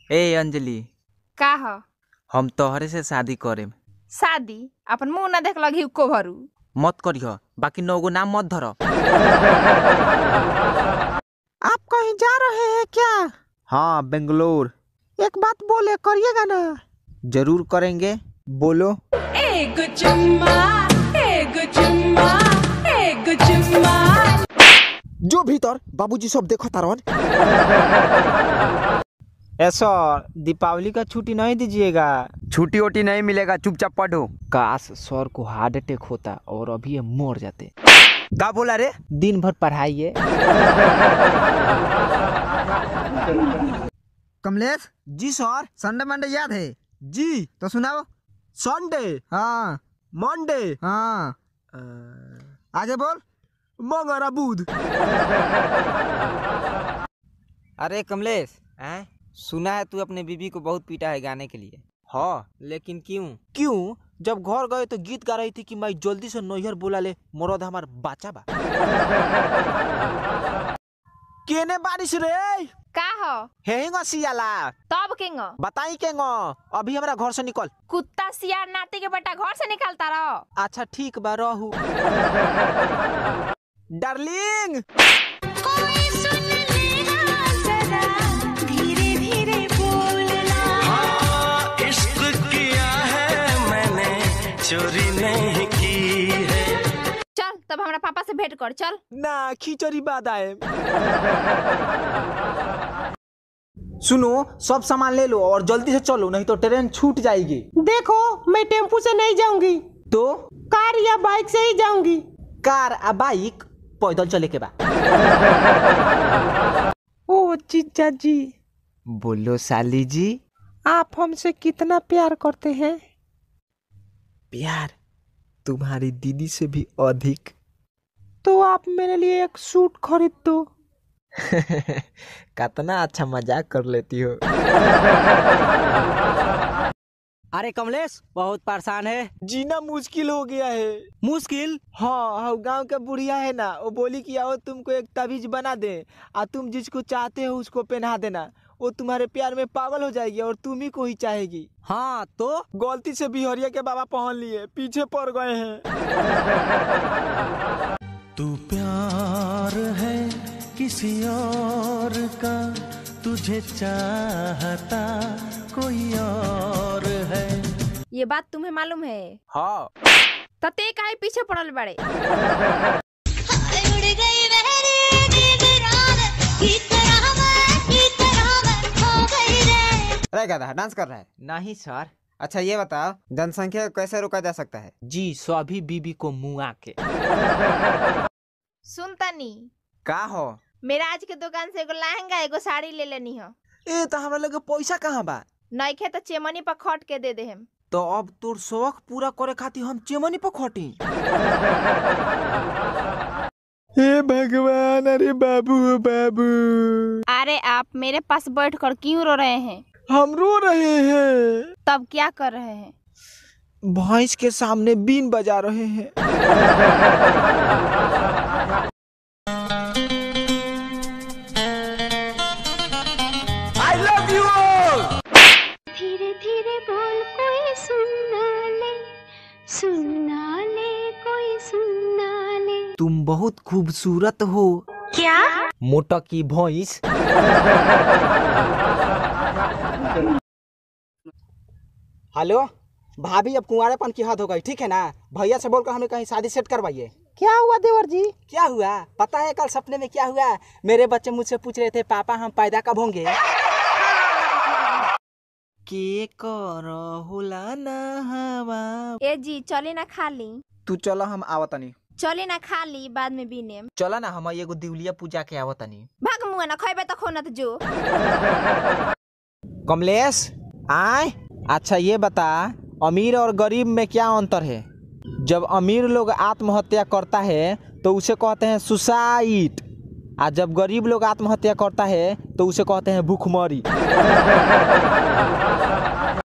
ए अंजलि, का ह? हम तोहरे से शादी करेम। शादी? अपन मुंह ना देख लगी को भरू। मत करिह, बाकी 9 गो नाम मत धर। आप कहीं जा रहे हैं क्या? हाँ, बेंगलोर। एक बात बोले, करिएगा ना? जरूर करेंगे, बोलो। एक चुम्मा, एक चुम्मा, एक चुम्मा। जो भीतर बाबूजी सब देखो तारन। ऐसा दीपावली का छुट्टी नहीं दीजिएगा? छुट्टी वोटी नहीं मिलेगा, चुपचाप पढ़ो। काश सर को हार्ट अटैक होता और अभी ये मर जाते। क्या बोला रे? दिन भर पढ़ाइए। Kamlesh ji sir. Sunday Monday याद है? जी। तो सुनाओ। संडे, हाँ मंडे, हाँ, आगे बोल। मंगल, बुध। अरे कमलेश, सुना है तू अपने बीबी को बहुत पीटा है गाने के लिए। हाँ, लेकिन क्यों? क्यों? जब घर गए तो गीत गा रही थी कि मैं जल्दी से नैहर बुला ले, मरद हमार बाचा बा। केने बारिश रे? का ह? हेंगा सियाला। तब केंग? बताई केंगा, अभी हमरा घर से निकल। कुत्ता सियार नाती के बेटा घर से निकलता रहो। अच्छा ठीक बा, रहू। डार्लिंग, कोई सुन लेना जरा, धीरे धीरे बोलना। इश्क किया है मैंने, चोरी नहीं की है। चल तब हमारा पापा से भेंट कर, चल। ना खिचड़ी बाद आए। सुनो, सब सामान ले लो और जल्दी से चलो, नहीं तो ट्रेन छूट जाएगी। देखो, मैं टेम्पू से नहीं जाऊंगी, तो कार या बाइक से ही जाऊंगी। कार आ बाइक पैदल चले के बा। ओ जीजा जी, बोलो साली जी। आप हमसे कितना प्यार करते हैं? प्यार तुम्हारी दीदी से भी अधिक। तो आप मेरे लिए एक सूट खरीद दो। कितना अच्छा मजाक कर लेती हो। अरे कमलेश, बहुत परेशान है। जीना मुश्किल हो गया है। मुश्किल? हाँ, गांव का बुढ़िया है ना, वो बोली कि आओ तुमको एक ताबीज बना दे, और तुम जिसको चाहते हो उसको पहना देना। वो तुम्हारे प्यार में पागल हो जाएगी और तुम ही को ही चाहेगी। हाँ तो गलती से बिहरिया के बाबा पहन लिए, पीछे पड़ गए हैं। तू प्यार है किसी और का, तुझे चाहता कोई और है। ये बात तुम्हें मालूम है? हाँ। तते काहे पीछे पड़ल बड़े? अरे गधा, डांस कर रहा है? नहीं सर। अच्छा ये बताओ, जनसंख्या को कैसे रोका जा सकता है? जी, सभी बीबी को मुआ के। सुन तनी, का हो? मेरा आज के दुकान से एगो लहंगा एगो साड़ी ले लेनी हो। ए तो हमरा लगे पैसा कहाँ बा? नइखे तो चेमनी पर खट के दे दे हम। तो अब तोर शौक पूरा करे खातिर हम चेमनी पर खटी। हे भगवान, अरे बाबू हो बाबू। अरे आप मेरे पास बैठ कर क्यों रो रहे हैं? हम रो रहे हैं। तब क्या कर रहे हैं? भैंस के सामने बीन बजा रहे हैं। I love you all। धीरे धीरे बोल, कोई सुनना ले, सुनना ले, कोई सुनना ले। तुम बहुत खूबसूरत हो। क्या? मोटा की भैंस। हेलो भाभी, अब कुंवारेपन की हद हो गई, ठीक है ना? भैया से बोलकर हमें कहीं शादी सेट करवाइए। क्या हुआ देवर जी? क्या हुआ पता है? कल सपने में क्या हुआ, मेरे बच्चे मुझसे पूछ रहे थे, पापा हम पैदा कब होंगे? के कर होला ना हवा। ए जी चली ना खा ली। तू चलो, हम आवतनी। चली ना खा ली, बाद में बीने। चला ना, हम एगो दिवलिया पूजा के आवतनी। भाग मुआ ना, खैबे तो खोनत जो। कमलेश आए। अच्छा ये बता, अमीर और गरीब में क्या अंतर है? जब अमीर लोग आत्महत्या करता है तो उसे कहते हैं सुसाइड, और जब गरीब लोग आत्महत्या करता है तो उसे कहते हैं भूखमरी।